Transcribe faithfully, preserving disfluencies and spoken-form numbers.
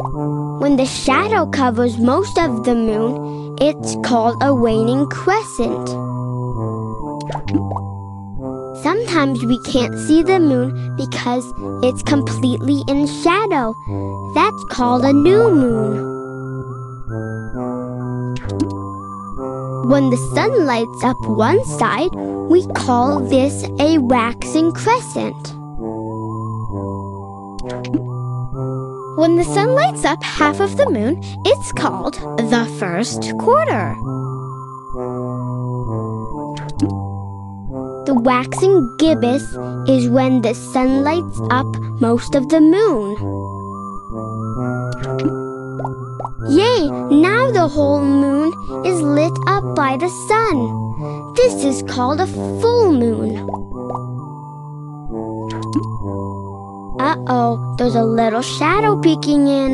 When the shadow covers most of the moon, it's called a waning crescent. Sometimes we can't see the moon because it's completely in shadow. That's called a new moon. When the sun lights up one side, we call this a waxing crescent. When the sun lights up half of the moon, it's called the first quarter. The waxing gibbous is when the sun lights up most of the moon. Yay! Now the whole moon is lit up by the sun. This is called a full moon. Uh-oh, there's a little shadow peeking in.